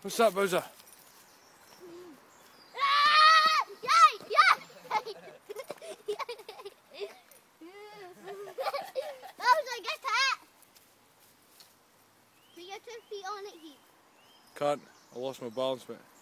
What's that, Bowser? Bowser, get that! Put your 2 feet on it, Heath. Can't. I lost my balance, mate.